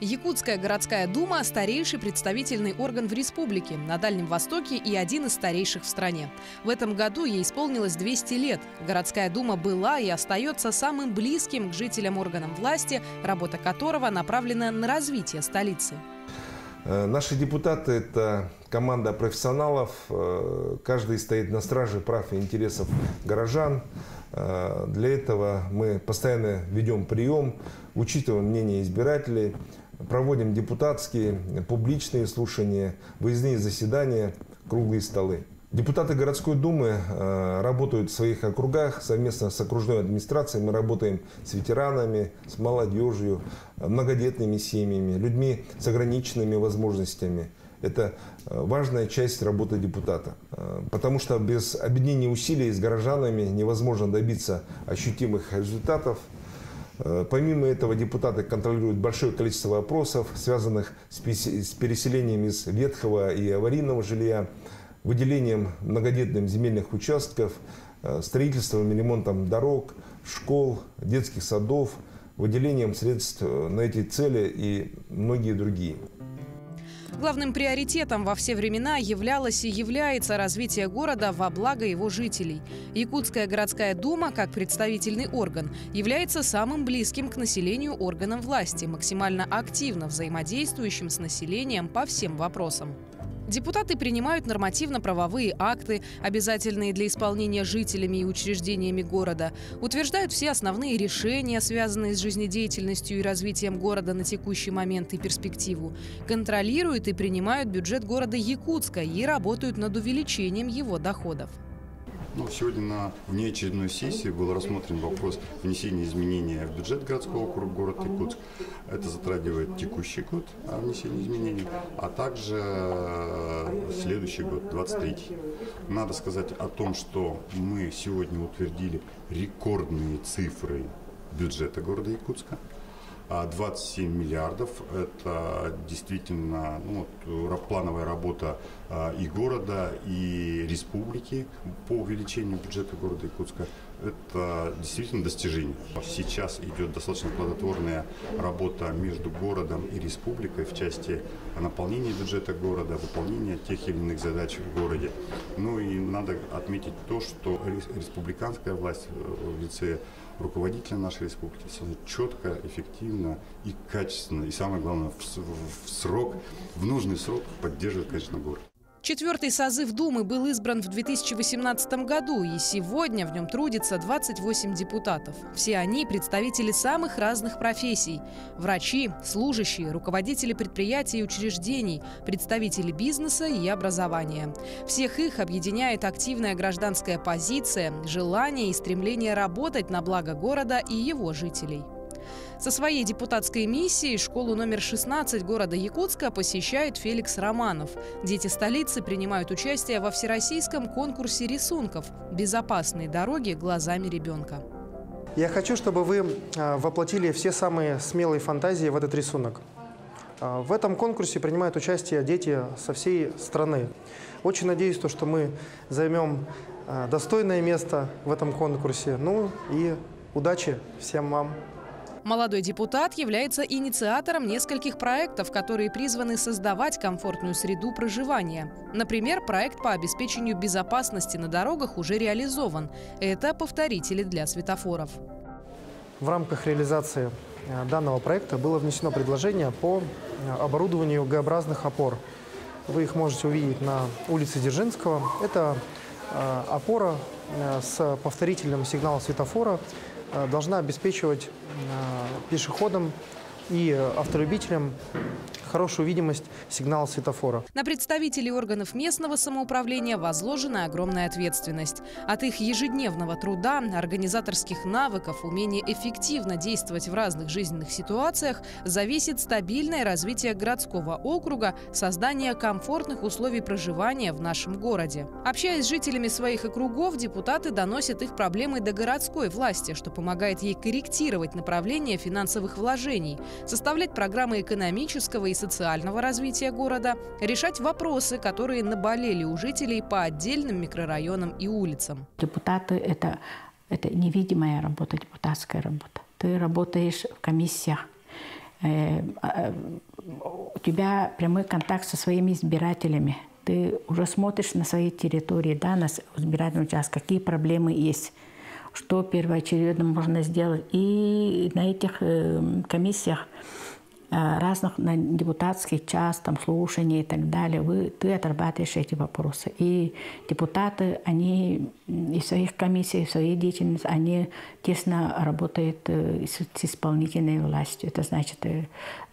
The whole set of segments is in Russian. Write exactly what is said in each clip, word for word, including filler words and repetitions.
Якутская городская дума – старейший представительный орган в республике, на Дальнем Востоке и один из старейших в стране. В этом году ей исполнилось двести лет. Городская дума была и остается самым близким к жителям органам власти, работа которого направлена на развитие столицы. Наши депутаты – это команда профессионалов. Каждый стоит на страже прав и интересов горожан. Для этого мы постоянно ведем прием, учитываем мнение избирателей, проводим депутатские, публичные слушания, выездные заседания, круглые столы. Депутаты городской думы работают в своих округах совместно с окружной администрацией. Мы работаем с ветеранами, с молодежью, многодетными семьями, людьми с ограниченными возможностями. Это важная часть работы депутата. Потому что без объединения усилий с горожанами невозможно добиться ощутимых результатов. Помимо этого, депутаты контролируют большое количество вопросов, связанных с переселением из ветхого и аварийного жилья, выделением многодетным земельных участков, строительством и ремонтом дорог, школ, детских садов, выделением средств на эти цели и многие другие. Главным приоритетом во все времена являлось и является развитие города во благо его жителей. Якутская городская дума, как представительный орган, является самым близким к населению органом власти, максимально активно взаимодействующим с населением по всем вопросам. Депутаты принимают нормативно-правовые акты, обязательные для исполнения жителями и учреждениями города, утверждают все основные решения, связанные с жизнедеятельностью и развитием города на текущий момент и перспективу, контролируют и принимают бюджет города Якутска и работают над увеличением его доходов. Ну, сегодня на внеочередной сессии был рассмотрен вопрос внесения изменений в бюджет городского округа города Якутск. Это затрагивает текущий год внесения изменений, а также следующий год, двадцать третий. Надо сказать о том, что мы сегодня утвердили рекордные цифры бюджета города Якутска. двадцать семь миллиардов – это действительно ну, плановая работа и города, и республики по увеличению бюджета города Якутска. Это действительно достижение. Сейчас идет достаточно плодотворная работа между городом и республикой в части наполнения бюджета города, выполнения тех или иных задач в городе. Ну и надо отметить то, что республиканская власть в лице руководителя нашей республики четко, эффективно и качественно, и самое главное, в, в, в срок, в нужный срок поддерживает, конечно, город. Четвертый созыв Думы был избран в две тысячи восемнадцатом году, и сегодня в нем трудится двадцать восемь депутатов. Все они представители самых разных профессий – врачи, служащие, руководители предприятий и учреждений, представители бизнеса и образования. Всех их объединяет активная гражданская позиция, желание и стремление работать на благо города и его жителей. Со своей депутатской миссией школу номер шестнадцать города Якутска посещает Феликс Романов. Дети столицы принимают участие во всероссийском конкурсе рисунков «Безопасные дороги глазами ребенка». Я хочу, чтобы вы воплотили все самые смелые фантазии в этот рисунок. В этом конкурсе принимают участие дети со всей страны. Очень надеюсь, что мы займем достойное место в этом конкурсе. Ну и удачи всем вам! Молодой депутат является инициатором нескольких проектов, которые призваны создавать комфортную среду проживания. Например, проект по обеспечению безопасности на дорогах уже реализован. Это повторители для светофоров. В рамках реализации данного проекта было внесено предложение по оборудованию Г-образных опор. Вы их можете увидеть на улице Дзержинского. Это опора с повторительным сигналом светофора должна обеспечивать пешеходам и автолюбителям хорошую видимость сигнала светофора. На представителей органов местного самоуправления возложена огромная ответственность. От их ежедневного труда, организаторских навыков, умения эффективно действовать в разных жизненных ситуациях зависит стабильное развитие городского округа, создание комфортных условий проживания в нашем городе. Общаясь с жителями своих округов, депутаты доносят их проблемы до городской власти, что помогает ей корректировать направление финансовых вложений, составлять программы экономического и социального развития города, решать вопросы, которые наболели у жителей по отдельным микрорайонам и улицам. Депутаты – это, это невидимая работа, депутатская работа. Ты работаешь в комиссиях, у тебя прямой контакт со своими избирателями. Ты уже смотришь на своей территории, да, на избирательный участок, какие проблемы есть, что первоочередно можно сделать. И на этих комиссиях разных, на депутатский час, там, слушаний и так далее, вы, ты отрабатываешь эти вопросы. И депутаты, они из своих комиссий, из своей деятельности, они тесно работают с, с исполнительной властью. Это значит, э,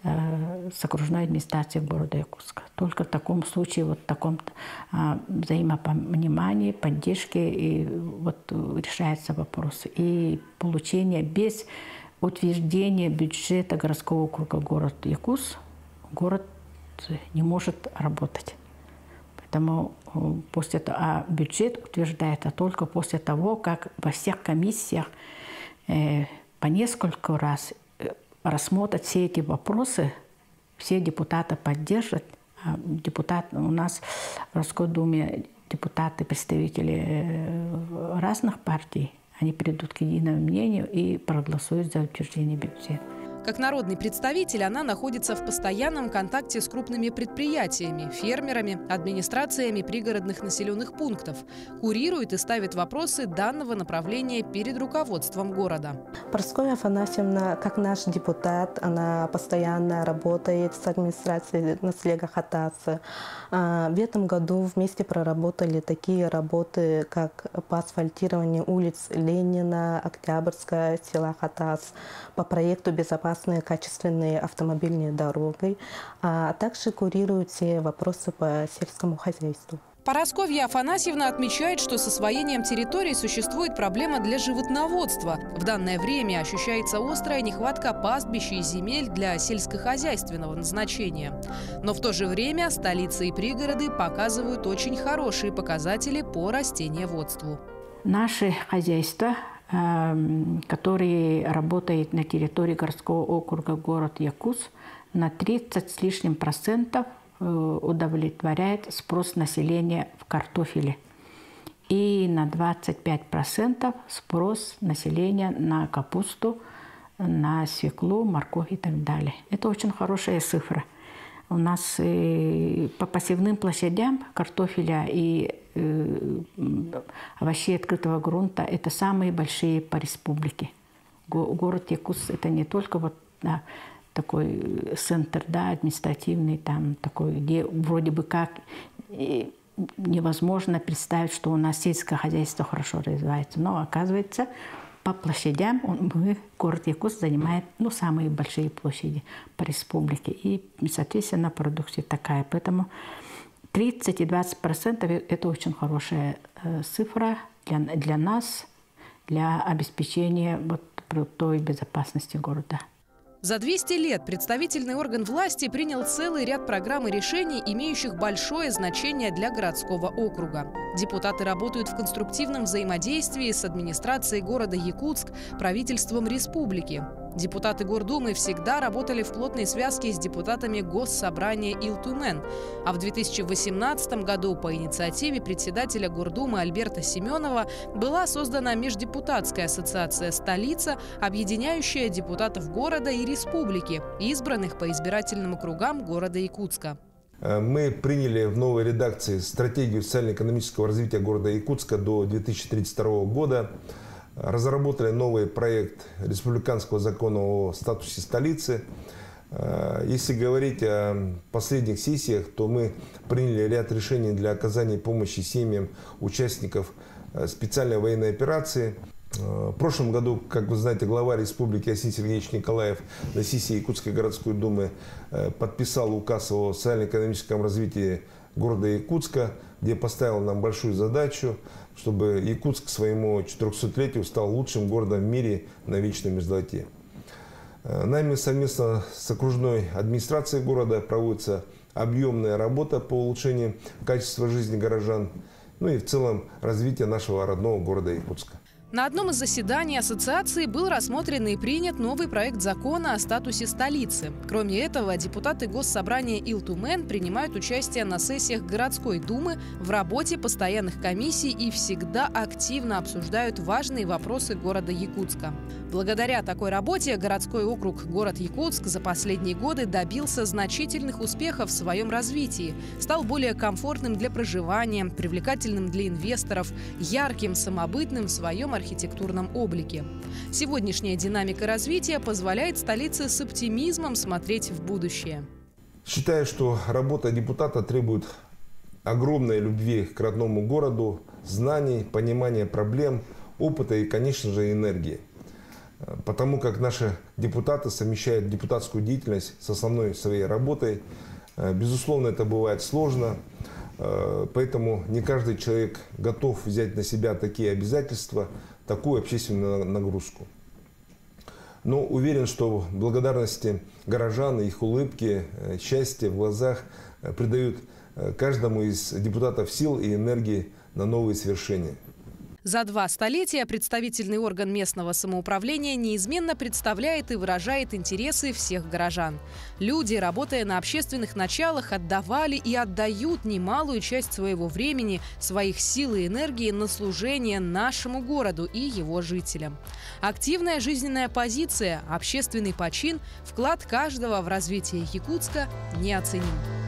с окружной администрацией города Якутска. Только в таком случае, вот в таком э, взаимопонимании, поддержке, и вот решается вопрос. И получение без утверждение бюджета городского округа город Якутск, город не может работать. Поэтому после этого, а бюджет утверждается только после того, как во всех комиссиях э, по несколько раз рассмотрят все эти вопросы, все депутаты поддержат. А депутат, у нас в городской думе депутаты, представители разных партий, они придут к единому мнению и проголосуют за утверждение бюджета. Как народный представитель она находится в постоянном контакте с крупными предприятиями, фермерами, администрациями пригородных населенных пунктов, курирует и ставит вопросы данного направления перед руководством города. Парасковья Афанасьевна, как наш депутат, она постоянно работает с администрацией населения Хатацы. В этом году вместе проработали такие работы, как по асфальтированию улиц Ленина, Октябрьская, села Хатац, по проекту «Безопасность качественные автомобильные дороги, а также курируют все вопросы по сельскому хозяйству. Парасковья Афанасьевна отмечает, что с освоением территорий существует проблема для животноводства. В данное время ощущается острая нехватка пастбищ и земель для сельскохозяйственного назначения. Но в то же время столица и пригороды показывают очень хорошие показатели по растениеводству. Наше хозяйство, который работает на территории городского округа город Якутск, на тридцать с лишним процентов удовлетворяет спрос населения в картофеле. И на двадцать пять процентов спрос населения на капусту, на свеклу, морковь и так далее. Это очень хорошая цифра. У нас по посевным площадям картофеля и овощей открытого грунта – это самые большие по республике. Город Якутск – это не только вот, да, такой центр, да, административный, там, такой, где вроде бы как невозможно представить, что у нас сельское хозяйство хорошо развивается. Но оказывается, по площадям мы, город Якутск занимает, ну, самые большие площади по республике. И, соответственно, продукция такая. Поэтому тридцать и двадцать процентов – это очень хорошая э, цифра для, для нас, для обеспечения вот, продуктовой безопасности города. За двести лет представительный орган власти принял целый ряд программ и решений, имеющих большое значение для городского округа. Депутаты работают в конструктивном взаимодействии с администрацией города Якутск, правительством республики. Депутаты Гордумы всегда работали в плотной связке с депутатами Госсобрания Ил-Тумен. А в две тысячи восемнадцатом году по инициативе председателя Гордумы Альберта Семенова была создана Междепутатская ассоциация «Столица», объединяющая депутатов города и республики, избранных по избирательным округам города Якутска. Мы приняли в новой редакции стратегию социально-экономического развития города Якутска до две тысячи тридцать второго года. Разработали новый проект республиканского закона о статусе столицы. Если говорить о последних сессиях, то мы приняли ряд решений для оказания помощи семьям участников специальной военной операции. В прошлом году, как вы знаете, глава республики Асий Сергеевич Николаев на сессии Якутской городской думы подписал указ о социально-экономическом развитии города Якутска, где поставил нам большую задачу, чтобы Якутск к своему четырехсотлетию стал лучшим городом в мире на вечной мерзлоте. Нами совместно с окружной администрацией города проводится объемная работа по улучшению качества жизни горожан, ну и в целом развития нашего родного города Якутска. На одном из заседаний ассоциации был рассмотрен и принят новый проект закона о статусе столицы. Кроме этого, депутаты Госсобрания Ил-Тумен принимают участие на сессиях городской думы, в работе постоянных комиссий и всегда активно обсуждают важные вопросы города Якутска. Благодаря такой работе городской округ город Якутск за последние годы добился значительных успехов в своем развитии, стал более комфортным для проживания, привлекательным для инвесторов, ярким, самобытным в своем архитектурном облике. Сегодняшняя динамика развития позволяет столице с оптимизмом смотреть в будущее. Считаю, что работа депутата требует огромной любви к родному городу, знаний, понимания проблем, опыта и, конечно же, энергии. Потому как наши депутаты совмещают депутатскую деятельность с основной своей работой. Безусловно, это бывает сложно, поэтому не каждый человек готов взять на себя такие обязательства, такую общественную нагрузку. Но уверен, что благодарности горожан, их улыбки, счастье в глазах придают каждому из депутатов сил и энергии на новые свершения. За два столетия представительный орган местного самоуправления неизменно представляет и выражает интересы всех горожан. Люди, работая на общественных началах, отдавали и отдают немалую часть своего времени, своих сил и энергии на служение нашему городу и его жителям. Активная жизненная позиция, общественный почин, вклад каждого в развитие Якутска неоценим.